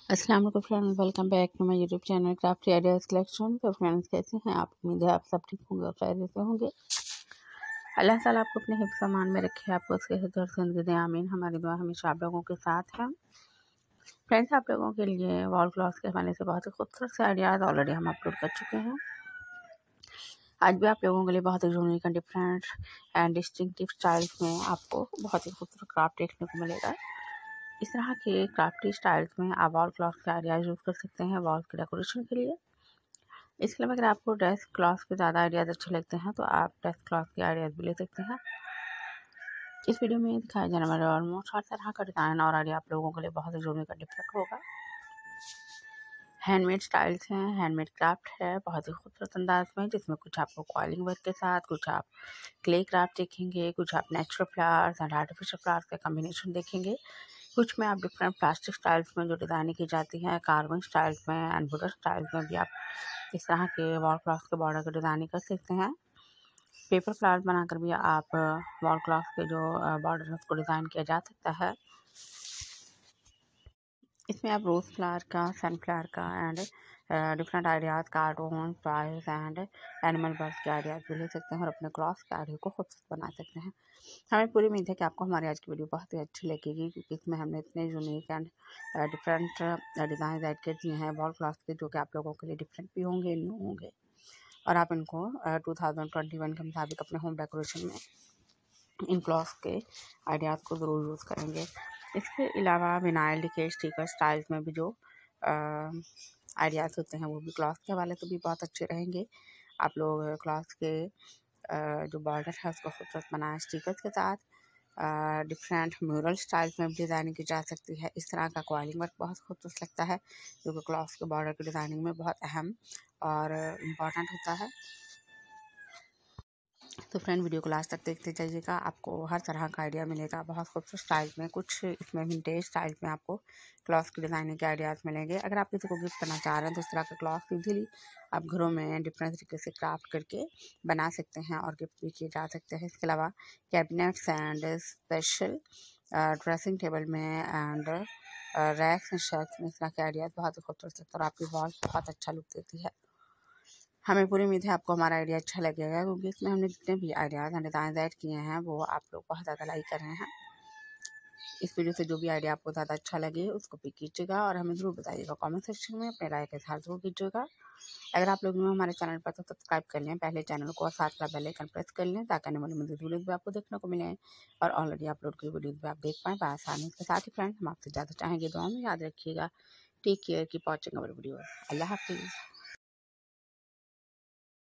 अस्सलाम वालेकुम friends, welcome back to my YouTube channel craft ideas collection. तो friends, कैसे हैं आप? उम्मीद है आप सब ठीक होंगे और खैरियत से होंगे। अल्लाह ताला आपको अपने हिफ्ज़ अमान में रखे, आपको उसके हिफ्ज़ और ज़िंदगी दे, आमीन। हमारी दुआ हमेशा आप लोगों के साथ है। फ्रेंड्स, आप लोगों के लिए वॉल क्लॉथ के हवाले से बहुत ही खूबसूरत से आइडियाज़ ऑलरेडी हम अपलोड कर चुके हैं। आज भी आप लोगों के लिए बहुत ही unique and different and distinctive styles में आपको बहुत ही खूबसूरत क्राफ्ट देखने को मिलेगा। इस तरह के क्राफ्टी स्टाइल्स में आप वॉल क्लॉथ के आइडियाज़ यूज़ कर सकते हैं वॉल के डेकोरेशन के लिए। इसके अलावा अगर आपको ड्रेस क्लॉथ के ज़्यादा आइडियाज़ अच्छे लगते हैं तो आप ड्रेस क्लॉथ के आइडियाज़ भी ले सकते हैं। इस वीडियो में दिखाया जाने वाला ऑलमोस्ट हर तरह का डिज़ाइन और आइडिया आप लोगों के लिए बहुत ही यूनिक और डिफरेंट होगा। हैंडमेड स्टाइल्स हैं, हैंडमेड क्राफ्ट है बहुत ही खूबसूरत अंदाज में, जिसमें कुछ आपको कॉइलिंग वर्क के साथ, कुछ आप क्ले क्राफ्ट देखेंगे, कुछ आप natural flowers and artificial flowers का कॉम्बिनेशन देखेंगे। कुछ में आप डिफरेंट प्लास्टिक स्टाइल्स में जो डिज़ाइनिंग की जाती है, कार्विंग स्टाइल्स में एंड बुडर स्टाइल्स में भी आप इस तरह के वॉल क्लॉथ के बॉर्डर की डिज़ाइनिंग कर सकते हैं। पेपर फ्लावर्स बनाकर भी आप वॉल क्लॉथ के जो बॉर्डर है उसको डिज़ाइन किया जा सकता है। इसमें आप रोज़ फ्लावर का, सनफ्लावर का and different ideas, cartoon, toys and animal birds के आइडियाज़ भी ले सकते हैं और अपने क्लॉथ के आइडिया को खूबसूरत बना सकते हैं। हमें पूरी उम्मीद है कि आपको हमारी आज की वीडियो बहुत ही अच्छी लगेगी, क्योंकि इसमें हमने इतने unique and different design add कर दिए हैं वॉल क्लॉथ के, जो कि आप लोगों के लिए डिफरेंट भी होंगे, न्यू होंगे और आप इनको 2021 के मुताबिक अपने होम डेकोरेशन में इन क्लॉथ के आइडियाज़ को ज़रूर यूज़ करेंगे। इसके अलावा विनाइल डिकेट स्टिकर स्टाइल्स में भी जो आइडियाज़ होते हैं वो भी क्लॉथ के हवाले से भी बहुत अच्छे रहेंगे। आप लोग क्लॉथ के जो बॉर्डर है उसको खूबसूरत बनाएं स्टिकर्स के साथ। डिफरेंट म्यूरल स्टाइल्स में भी डिज़ाइनिंग की जा सकती है। इस तरह का कॉइलिंग वर्क बहुत खूबसूरत लगता है, जो कि क्लॉथ के बॉर्डर की डिज़ाइनिंग में बहुत अहम और इम्पॉर्टेंट होता है। तो फ्रेंड, वीडियो को लास्ट तक देखते जाइएगा, आपको हर तरह का आइडिया मिलेगा बहुत खूबसूरत स्टाइल में। कुछ इसमें विंटेज स्टाइल में आपको क्लॉथ की डिज़ाइनिंग के आइडियाज़ मिलेंगे। अगर आप किसी को गिफ्ट करना चाह रहे हैं तो इस तरह का क्लॉथ इजीली आप घरों में डिफरेंट तरीके से क्राफ्ट करके बना सकते हैं और गिफ्ट भी किए जा सकते हैं। इसके अलावा cabinets and special dressing table में एंड रैक्स एंड शेल्फ्स में इस तरह के आइडियाज़ बहुत ही खूबसूरत लगता है और आपकी वॉल बहुत अच्छा लुक देती है। हमें पूरी उम्मीद है आपको हमारा आइडिया अच्छा लगेगा, क्योंकि इसमें हमने जितने भी आइडियाज़ एंड डिज़ाइन ऐड किए हैं वो आप लोग बहुत ज़्यादा लाइक कर रहे हैं। इस वीडियो से जो भी आइडिया आपको ज़्यादा अच्छा लगे उसको पिक कीजिएगा और हमें ज़रूर बताइएगा कमेंट सेक्शन में, अपने राय के साथ ज़रूर कीजिएगा। अगर आप लोग हमारे चैनल पर तो सब्सक्राइब कर लें पहले चैनल को और साथ का बेल आइकन प्रेस कर लें, ताकि आने वाली मज़ीद वीडियोज़ भी आपको देखने को मिले और ऑलरेडी अपलोड की वीडियोज़ भी आप देख पाएँ आसानी। इसके साथ ही फ्रेंड, हम आपसे ज़्यादा चाहेंगे दुआ में याद रखिएगा। Take care, keep watching our video. Allah हाफिज़।